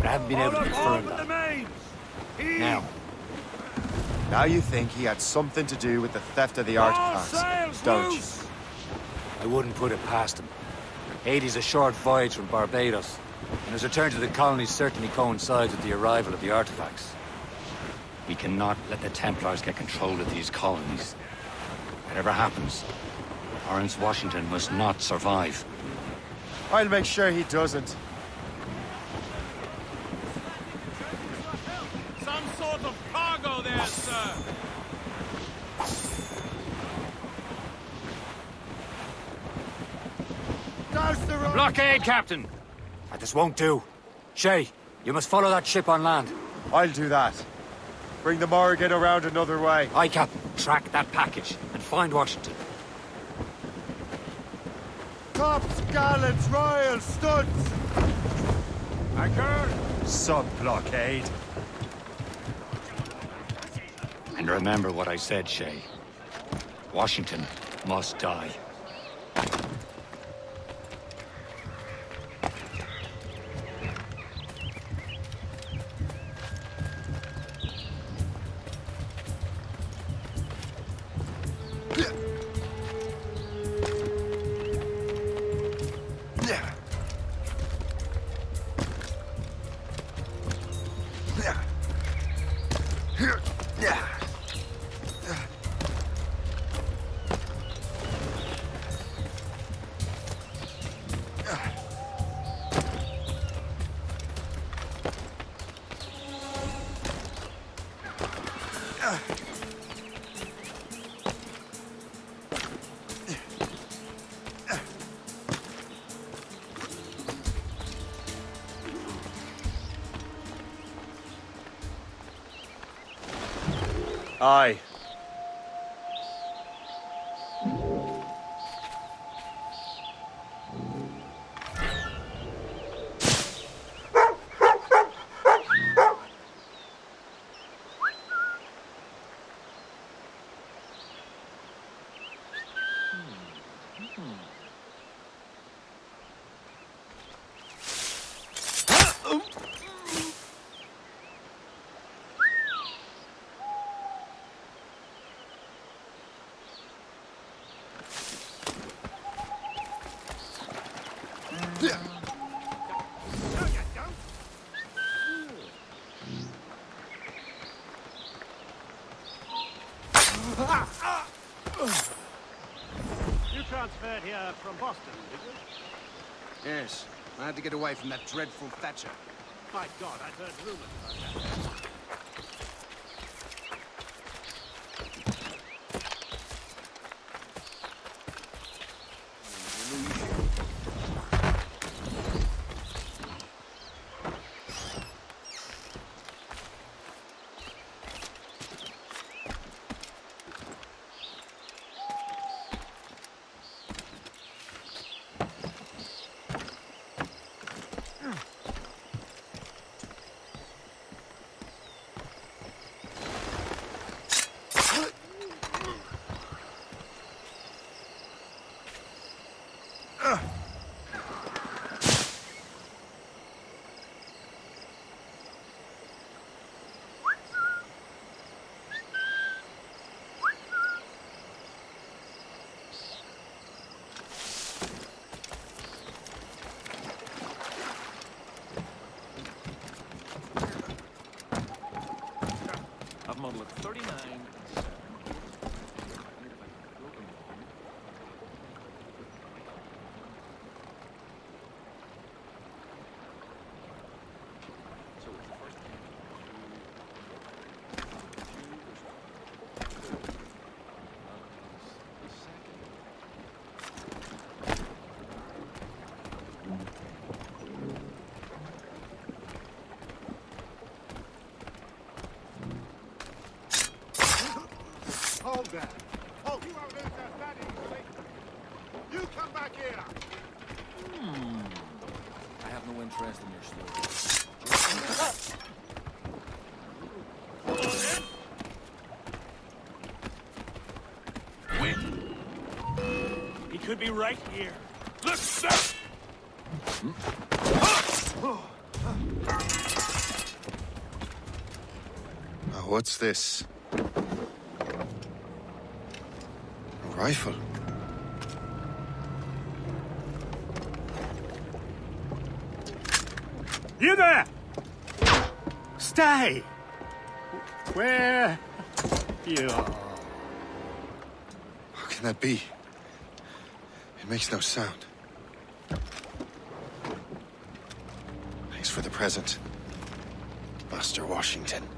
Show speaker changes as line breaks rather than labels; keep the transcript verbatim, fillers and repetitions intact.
but I haven't been able to confirm that. Now.
Now you think he had something to do with the theft of the artifacts, don't you?
I wouldn't put it past him. Haiti's a short voyage from Barbados, and his return to the colonies certainly coincides with the arrival of the artifacts. We cannot let the Templars get control of these colonies. Whatever happens, Lawrence Washington must not survive.
I'll make sure he doesn't.
Some sort of cargo there, sir.
Blockade, Captain! Ah, this won't do. Shay, you must follow that ship on land.
I'll do that. Bring the Morrigan around another way.
Aye, Captain. Track that package and find Washington.
Tops, gallants, royals, studs!
Anchor!
Sub-blockade.
And remember what I said, Shay. Washington must die.
Aye.
You transferred here from Boston, did you?
Yes. I had to get away from that dreadful Thatcher.
My God, I've heard rumors about that. I've model at thirty-nine.
Hold there. Hold. You won't lose that standing, you You come back here.
Hmm. I have no interest in your story.
Win. He could be right here. Look, sir!
Hmm?
what's this? A rifle.
You there! Stay! Where you are?
How can that be? It makes no sound. Thanks for the present, Master Washington.